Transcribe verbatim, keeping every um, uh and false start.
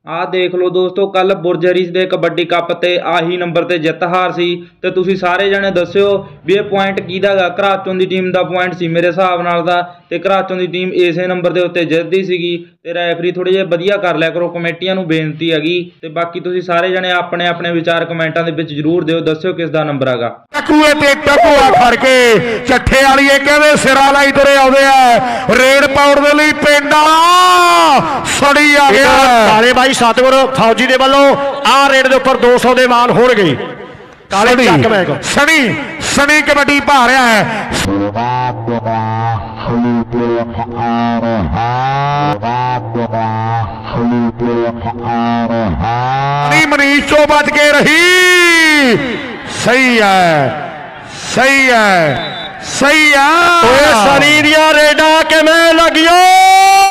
आ देख लो दोस्तों, कल बुरज हरीश दे कबड्डी कप ते आही नंबर ते जित हार सी ते तुसी सारे जने दस्यो भी ये पॉइंट किहदा गा। घराचों दी टीम दा पॉइंट सी मेरे हिसाब नाल दा ते घराचों दी टीम इसे नंबर दे उत्ते जितदी सीगी ते रैफरी थोड़े जिहे वधिया कर लिया करो। कमेटियां नूं बेनती हैगी ते बाकी तुसी सारे जने अपने अपने विचार कमेंटां दे विच जरूर दिओ, दस्सिओ किस दा नंबर हैगा। टकूए ते टकूआ फड़ के ਚੱਠੇ ਵਾਲੀਏ ਕਹਿੰਦੇ ਸਿਰਾਂ ਲਈ ਤੁਰੇ ਆਉਂਦੇ ਆ ਰੇਡ ਪਾਉਣ ਦੇ ਲਈ ਪਿੰਡ ਵਾਲਾ ਸੜੀ ਆ ਗਿਆ। ਕਾਲੇ ਬਾਈ ਸਤਿਗੁਰ ਫੌਜੀ ਦੇ ਵੱਲੋਂ ਆ ਰੇਡ ਦੇ ਉੱਪਰ ਦੋ ਸੌ ਦੇ ਮਾਨ ਹੋਣਗੇ। ਕਾਲੇ ਚੱਕ ਮੈਕ ਸਣੀ ਸਣੀ ਕਬੱਡੀ ਪਾ ਰਿਹਾ ਹੈ। ਮਨੀਸ਼ ਤੋਂ ਬਚ ਕੇ ਰਹੀ। ਸਹੀ ਹੈ ਸਹੀ ਹੈ ਸਹੀ ਆ। ਸਨੀ ਦੀਆਂ ਰੇਡਾਂ ਕਿਵੇਂ ਲੱਗੀਆਂ?